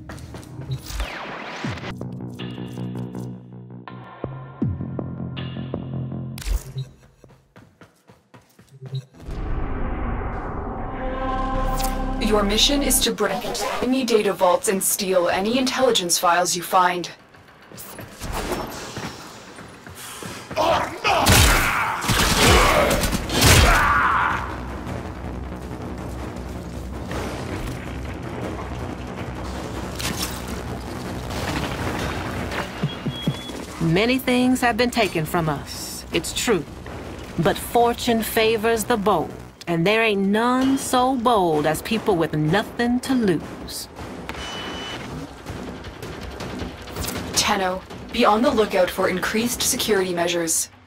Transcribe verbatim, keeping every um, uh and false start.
Your mission is to break into enemy data vaults and steal any intelligence files you find. Many things have been taken from us, it's true. But fortune favors the bold, and there ain't none so bold as people with nothing to lose. Tenno, be on the lookout for increased security measures.